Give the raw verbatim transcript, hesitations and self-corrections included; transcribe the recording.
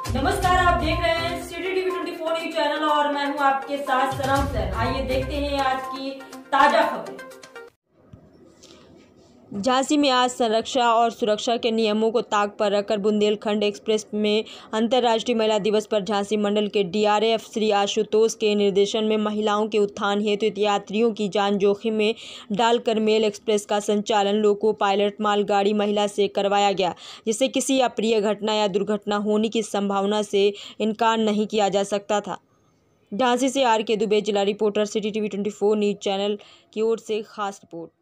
नमस्कार, आप देख रहे हैं city TV twenty four news channel और मैं हूं आपके साथ सनम सैन। आइए देखते हैं आज की ताजा खबरें। झांसी में आज संरक्षा और सुरक्षा के नियमों को ताक पर रखकर बुंदेलखंड एक्सप्रेस में अंतर्राष्ट्रीय महिला दिवस पर झांसी मंडल के डीआरएफ श्री आशुतोष के निर्देशन में महिलाओं के उत्थान हेतु यात्रियों की जान जोखिम में डालकर मेल एक्सप्रेस का संचालन लोको पायलट मालगाड़ी महिला से करवाया गया, जिससे किसी अप्रिय घटना या दुर्घटना होने की संभावना से इनकार नहीं किया जा सकता था। झांसी से आर के दुबे, जिला reporter, city TV twenty four news channel की ओर से खास रिपोर्ट।